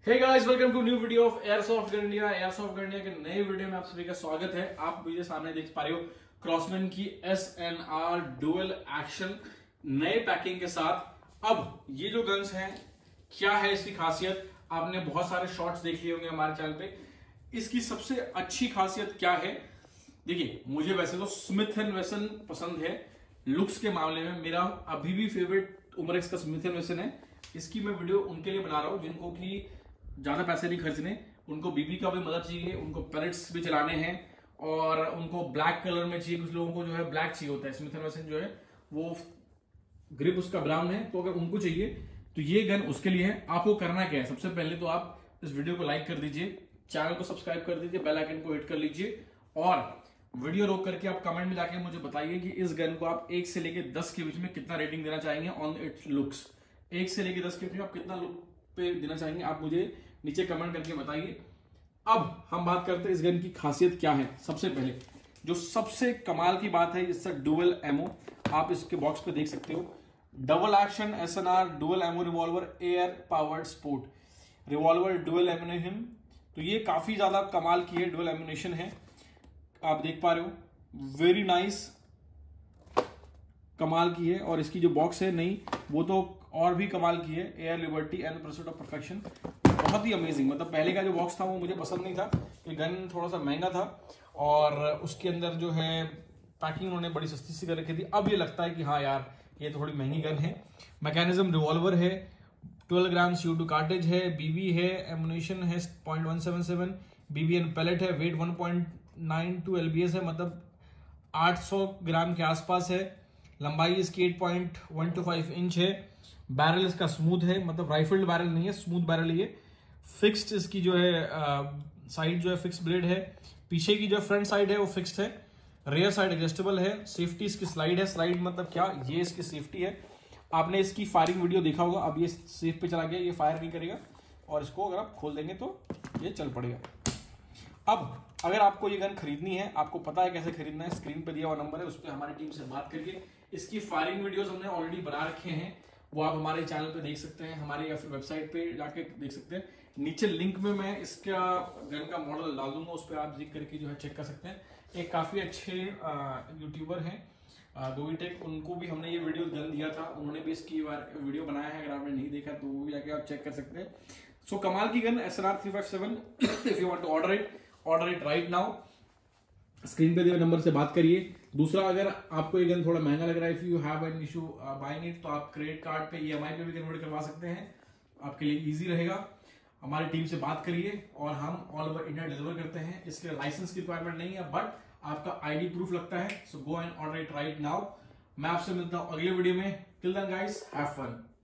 Hey guys, welcome to new video of airsoft gun India. Airsoft gun India के नए video में आप सभी का स्वागत है। आप मुझे सामने देख पा रहे हो क्रॉसमैन की SNR डुअल एक्शन नए पैकिंग के साथ। अब ये जो गन्स हैं, क्या है इसकी खासियत? आपने बहुत सारे शॉट्स देख लिए होंगे हमारे चैनल पे। इसकी सबसे अच्छी खासियत क्या है? देखिए, मुझे वैसे तो स्मिथ एंड वेसन पसंद है लुक्स के मामले में। मेरा अभी भी फेवरेट उमरेक्स का स्मिथ एंड वेसन है। इसकी मैं वीडियो उनके लिए बना रहा हूं जिनको कि ज्यादा पैसे नहीं खर्चने, उनको बीबी का भी मदद चाहिए, उनको पैलेट्स भी चलाने हैं और उनको ब्लैक कलर में चाहिए। कुछ लोगों को जो है ब्लैक चाहिए होता है। स्मिथ एंड वेसन जो है वो ग्रिप उसका ब्राउन है, तो अगर उनको चाहिए तो ये गन उसके लिए है। आपको करना क्या है? सबसे पहले तो आप इस वीडियो को लाइक कर दीजिए, चैनल को सब्सक्राइब कर दीजिए, बेल आइकन को हिट कर लीजिए और वीडियो रोक करके आप कमेंट में जाके मुझे बताइए कि इस गन को आप 1 से लेकर 10 के बीच में कितना रेटिंग देना चाहेंगे ऑन इट्स लुक्स। 1 से लेकर 10 के बीच में आप कितना लुक पे देना चाहेंगे, आप मुझे नीचे कमेंट करके बताइए। अब हम बात करते हैं इस गन की खासियत क्या है। सबसे पहले जो सबसे कमाल की बात है, इसका डुअल एमो आप इसके बॉक्स पे देख सकते हो। Double action SNR dual ammo revolver air powered sport revolver dual ammunition. तो ये काफी ज्यादा कमाल की है, डुअल एम्यूनेशन है, आप देख पा रहे हो। वेरी नाइस, कमाल की है। और इसकी जो बॉक्स है नहीं, वो तो और भी कमाल की है। Air liberty and pursuit of perfection, बहुत ही अमेजिंग। मतलब पहले का जो बॉक्स था वो मुझे पसंद नहीं था, ये गन थोड़ा सा महंगा था और उसके अंदर जो है पैकिंग उन्होंने बड़ी सस्ती सी कर रखी थी। अब ये लगता है कि हाँ यार, ये थोड़ी महंगी गन है। मैकेनिज्म रिवॉल्वर है, 12 ग्राम CO2 कार्टेज है, बीबी है, एमुनेशन है 0.177, बीबी एंड पैलेट है, वेट 1.92 LBS है, मतलब 800 ग्राम के आसपास है। लंबाई इसकी 8.125 इंच है। बैरल इसका स्मूथ है, मतलब राइफल्ड बैरल नहीं है, स्मूथ बैरल है। फिक्स्ड इसकी जो है साइड जो है फिक्स ब्लेड है। पीछे की जो फ्रंट साइड है वो फिक्स्ड है। रेयर साइड एडजस्टेबल है। सेफ्टी इसकी स्लाइड है। स्लाइड मतलब क्या, ये इसकी सेफ्टी है। आपने इसकी फायरिंग वीडियो देखा होगा। अब ये सेफ पे चला गया, ये फायर नहीं करेगा और इसको अगर आप खोल देंगे तो ये चल पड़ेगा। अब अगर आपको ये गन खरीदनी है, आपको पता है कैसे खरीदना है, स्क्रीन पे दिया हुआ नंबर है, उस पर हमारी टीम से बात करिए। इसकी फायरिंग वीडियोस हमने ऑलरेडी बना रखे हैं, वो आप हमारे चैनल पे देख सकते हैं, हमारे या फिर वेबसाइट पे जाके देख सकते हैं। नीचे लिंक में मैं इसका गन का मॉडल डाल दूंगा, उस पर आप क्लिक करके जो है चेक कर सकते हैं। एक काफी अच्छे यूट्यूबर हैं गोविटेक, उनको भी हमने ये वीडियो गन दिया था, उन्होंने भी इसकी वीडियो बनाया है। अगर आपने नहीं देखा तो वो भी जाके आप चेक कर सकते हैं। सो कमाल की gun SNR 357। If you want to order it right now. Screen पे दिए नंबर से बात करिए। दूसरा, अगर आपको ये गन थोड़ा महंगा लग रहा है, if you have an issue buying it, तो आप क्रेडिट कार्ड पे EMI पे भी कन्वर्ट करवा सकते हैं, आपके लिए इजी रहेगा। हमारी टीम से बात करिए और हम ऑल ओवर इंडिया डिलीवर करते हैं। इसके लिए लाइसेंस की रिक्वायरमेंट नहीं है, बट आपका ID प्रूफ लगता है। So go and order it right now. मैं आपसे मिलता हूं अगले वीडियो में। Till then guys, have fun.